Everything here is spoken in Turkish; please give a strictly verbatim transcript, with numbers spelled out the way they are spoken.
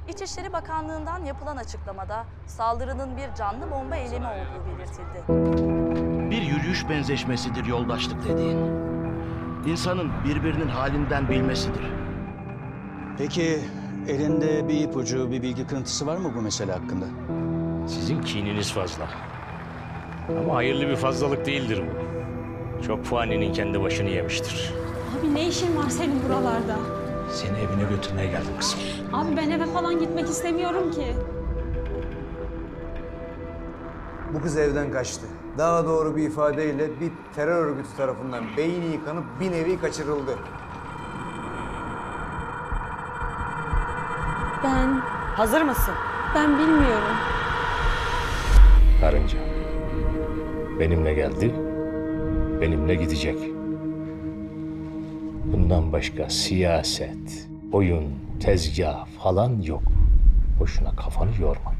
İçişleri Bakanlığı'ndan yapılan açıklamada saldırının bir canlı bomba eylemi olduğu belirtildi. Bir yürüyüş benzeşmesidir yoldaşlık dediğin. İnsanın birbirinin halinden bilmesidir. Peki elinde bir ipucu, bir bilgi kırıntısı var mı bu mesele hakkında? Sizin kininiz fazla. Ama hayırlı bir fazlalık değildir bu. Çok faninin kendi başını yemiştir. Abi ne işin var senin buralarda? Seni evine götürmeye geldim kızım. Abi ben eve falan gitmek istemiyorum ki. Bu kız evden kaçtı. Daha doğru bir ifadeyle bir terör örgütü tarafından beyni yıkanıp bir nevi kaçırıldı. Ben, Hazır mısın? ben bilmiyorum. Karınca. Benimle geldi, benimle gidecek. Bundan başka siyaset, oyun, tezgah falan yok. Boşuna kafanı yorma.